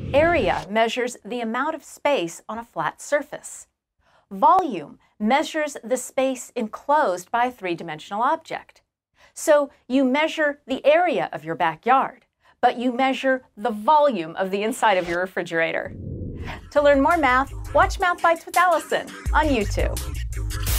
Area measures the amount of space on a flat surface. Volume measures the space enclosed by a three-dimensional object. So you measure the area of your backyard, but you measure the volume of the inside of your refrigerator. To learn more math, watch Math Bites with Allison on YouTube.